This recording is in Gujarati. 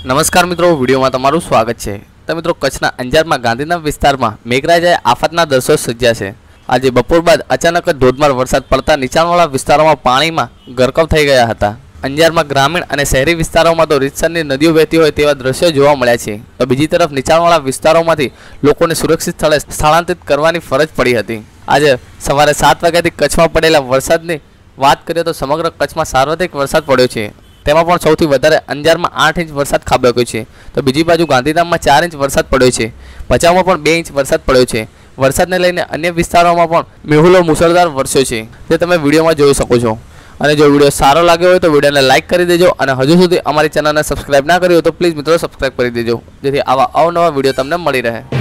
નમસ્કાર મિત્રો, વિડીયોમાં તમારું સ્વાગત છે। તો મિત્રો, કચ્છના અંજારમાં ગાંધીધામ વિસ્તારમાં મેઘરાજાએ આફતના દર્શો સર્જ્યા છે। આજે બપોર બાદ અચાનક જ ધોધમાર વરસાદ પડતા નીચાણવાળા વિસ્તારોમાં પાણીમાં ગરકાવ થઈ ગયા હતા। અંજારમાં ગ્રામીણ અને શહેરી વિસ્તારોમાં તો રીતસરની નદીઓ વહેતી હોય તેવા દ્રશ્યો જોવા મળ્યા છે, તો બીજી તરફ નીચાણવાળા વિસ્તારોમાંથી લોકોને સુરક્ષિત સ્થળે સ્થળાંતરિત કરવાની ફરજ પડી હતી। આજે સવારે 7 વાગ્યાથી કચ્છમાં પડેલા વરસાદની વાત કરીએ તો સમગ્ર કચ્છમાં સાર્વત્રિક વરસાદ પડ્યો છે। તેમાં પણ સૌથી વધારે અંજારમાં 8 ઇંચ વરસાદ ખાબક્યો છે, તો બીજી બાજુ ગાંધીધામમાં 4 ઇંચ વરસાદ પડ્યો છે। ભચાઉમાં પણ 2 ઇંચ વરસાદ પડ્યો છે। વરસાદને લઈને અન્ય વિસ્તારોમાં પણ મેહુલો મુસળધાર વરસ્યો છે, તે તમે વિડીયોમાં જોઈ શકો છો। અને જો વિડીયો સારો લાગ્યો હોય તો વિડીયોને લાઇક કરી દેજો, અને હજુ સુધી અમારી ચેનલને સબસ્ક્રાઇબ ના કરી હોય તો પ્લીઝ મિત્રો સબસ્ક્રાઇબ કરી દેજો, જેથી આવા અવનવા વિડીયો તમને મળી રહે।